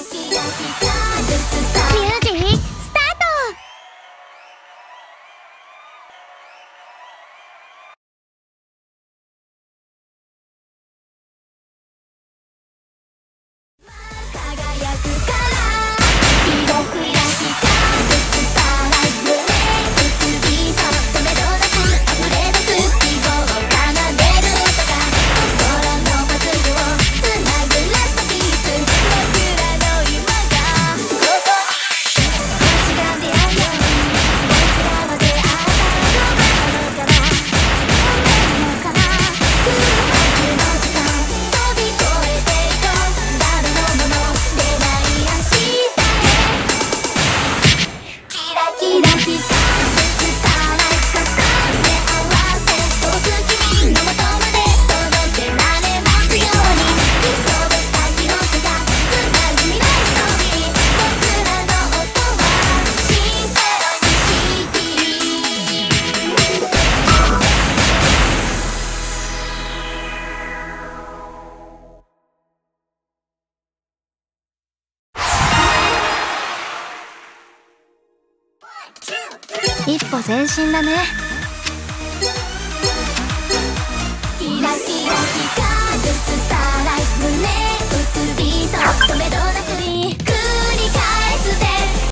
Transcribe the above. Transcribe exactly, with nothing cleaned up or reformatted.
スタート。輝くからキラキラ光るスターライト映りとどめどなく溢れ出す希望を奏でるとか心のパズルをつなぐラストピース僕らの今がここ確か出会うよ僕らは出会ったどうなのかな運命のかな空白の時間飛び越えていこう誰のもの出ない明日へキラキラ光るスターライト目合わせ遠く君の元まで届けられますように理想した記憶がつなぐ未来ストーリー僕らの音はシンクロニシティ。一歩前進だね。